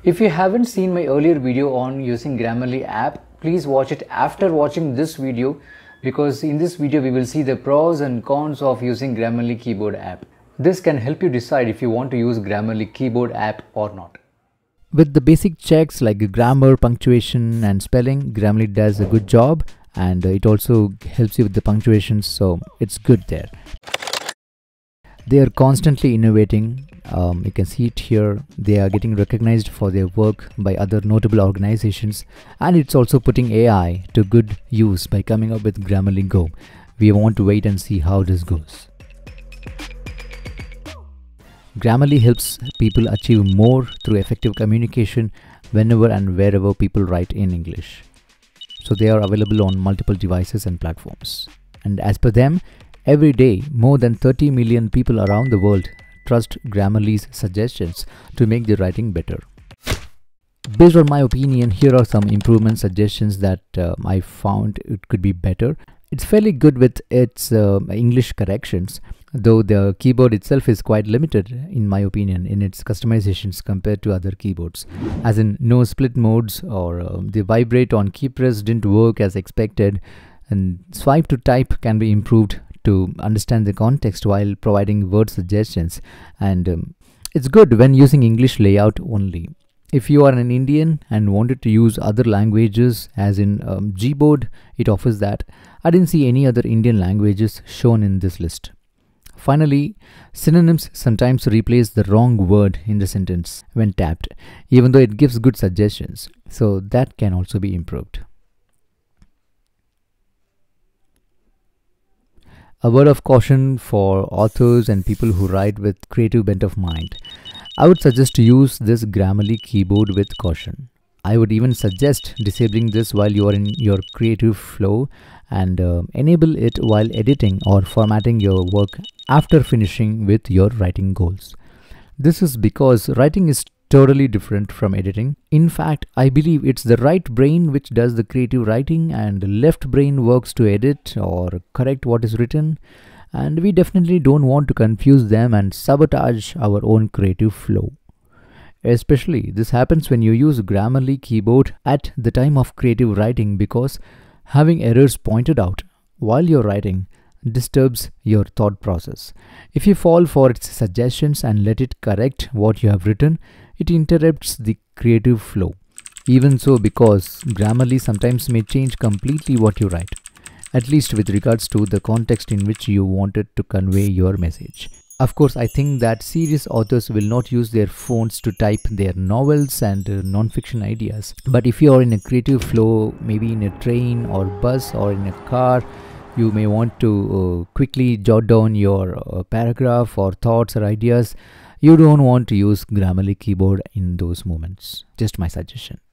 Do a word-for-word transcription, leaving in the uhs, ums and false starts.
If you haven't seen my earlier video on using Grammarly app, please watch it after watching this video, because in this video we will see the pros and cons of using Grammarly keyboard app. This can help you decide if you want to use Grammarly keyboard app or not. With the basic checks like grammar, punctuation and spelling, Grammarly does a good job, and it also helps you with the punctuation, so it's good there. They are constantly innovating. Um, you can see it here. They are getting recognized for their work by other notable organizations, and it's also putting A I to good use by coming up with Grammarly Go. We want to wait and see how this goes. Grammarly helps people achieve more through effective communication whenever and wherever people write in English. So they are available on multiple devices and platforms. And as per them, every day more than thirty million people around the world trust Grammarly's suggestions to make their writing better. Based on my opinion, here are some improvement suggestions that uh, I found it could be better. It's fairly good with its uh, English corrections, though the keyboard itself is quite limited, in my opinion, in its customizations compared to other keyboards. As in, no split modes, or uh, the vibrate on key press didn't work as expected, and swipe to type can be improved to understand the context while providing word suggestions, and um, it's good when using English layout only. If you are an Indian and wanted to use other languages, as in um, Gboard, it offers that. I didn't see any other Indian languages shown in this list. Finally, synonyms sometimes replace the wrong word in the sentence when tapped, even though it gives good suggestions, so that can also be improved. A word of caution for authors and people who write with creative bent of mind. I would suggest to use this Grammarly keyboard with caution. I would even suggest disabling this while you are in your creative flow, and uh, enable it while editing or formatting your work after finishing with your writing goals. This is because writing is totally different from editing. In fact, I believe it's the right brain which does the creative writing, and the left brain works to edit or correct what is written, and we definitely don't want to confuse them and sabotage our own creative flow. Especially this happens when you use Grammarly keyboard at the time of creative writing, because having errors pointed out while you're writing disturbs your thought process. If you fall for its suggestions and let it correct what you have written, it interrupts the creative flow. Even so, because Grammarly sometimes may change completely what you write, at least with regards to the context in which you wanted to convey your message. Of course, I think that serious authors will not use their phones to type their novels and uh, non-fiction ideas. But if you are in a creative flow, maybe in a train or bus or in a car, you may want to uh, quickly jot down your uh, paragraph or thoughts or ideas. You don't want to use Grammarly keyboard in those moments. Just my suggestion.